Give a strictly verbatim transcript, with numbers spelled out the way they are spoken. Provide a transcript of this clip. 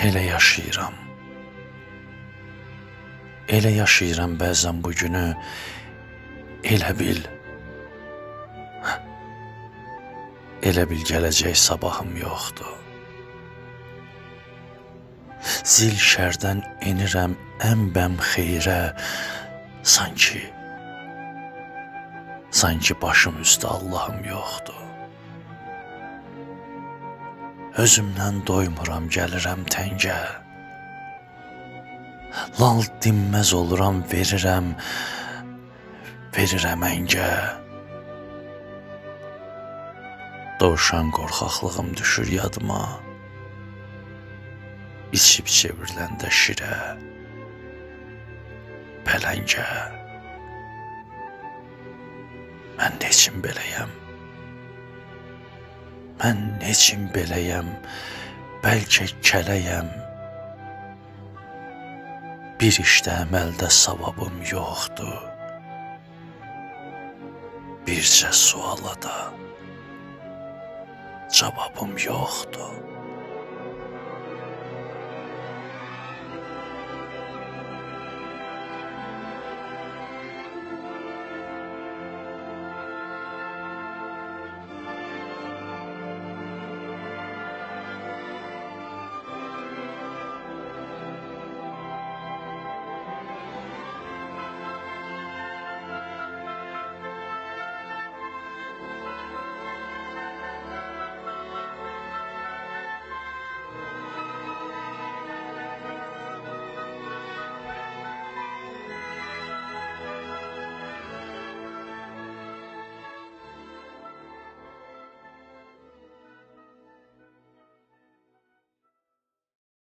Elə yaşayıram. Elə yaşayıram bəzən bu günü, elə bil. Elə bil gələcək sabahım yoxdur. Zil şərdən enirəm ən bəm xeyrə, sanki, sanki başım üstə Allahım yoxdur. Özümdən doymuram, gəlirəm təngə. Lal dinməz oluram, verirəm, verirəm əngə. Dovşan qorxaqlığım düşür yadıma, içib çevriləndə şirə, pələngə. Mən neçin beləyəm? Mən neçin beləyəm? Bəlkə kələyəm. Bir işdə əməldə savabım yoxdur. Bircə suala da cavabım yoxdur.